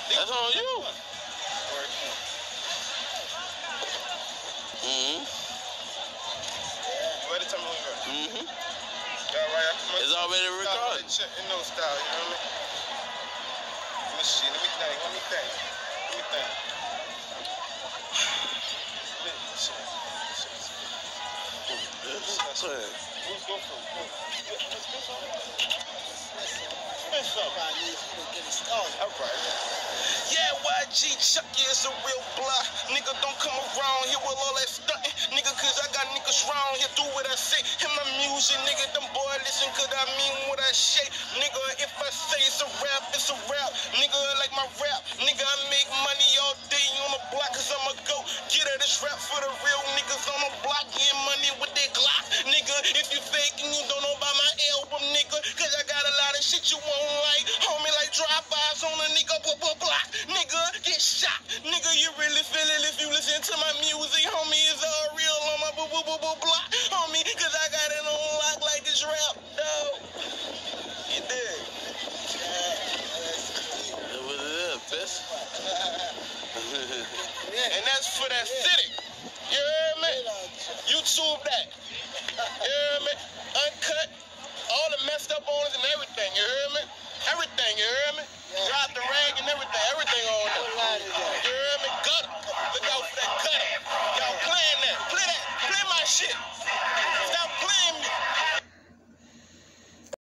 That's on you. You ready? Tell me when you're ready. Right. It's already recorded. In no style, you know what I mean? Let me see. Let me think. Who's go for? Yeah, YG Chucky is a real block. Nigga, don't come around here with all that stuntin'. Nigga, cause I got niggas round here, do what I say. In my music, nigga, them boy listen, cause I mean what I say. Nigga, if I say it's a rap, it's a rap. Nigga, like my rap. Nigga, I make money all day on the block, cause I'ma go get at this rap for the real niggas on the block, getting money with their Glock. Nigga, if you fake and you don't know about my album, nigga, cause I got a lot of shit you won't like. Homie, like drive-bys on a nigga, block. Nigga, get shot. Nigga, you really feel it if you listen to my music. Homie, it's all real on my block. Homie, cause I got it on